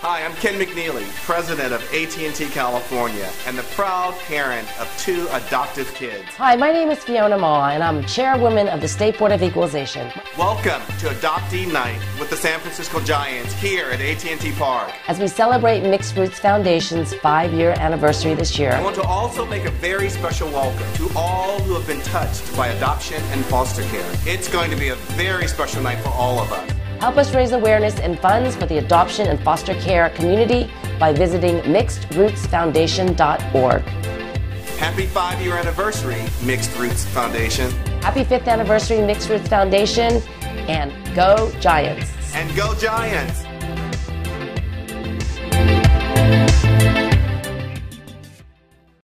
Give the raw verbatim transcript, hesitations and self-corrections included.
Hi, I'm Ken McNeely, president of A T and T California, and the proud parent of two adoptive kids. Hi, my name is Fiona Ma, and I'm chairwoman of the State Board of Equalization. Welcome to Adoptee Night with the San Francisco Giants here at A T and T Park. As we celebrate Mixed Roots Foundation's five-year anniversary this year, I want to also make a very special welcome to all who have been touched by adoption and foster care. It's going to be a very special night for all of us. Help us raise awareness and funds for the adoption and foster care community by visiting mixed roots foundation dot org. Happy five-year anniversary, Mixed Roots Foundation. Happy fifth anniversary, Mixed Roots Foundation, and go Giants. And go Giants!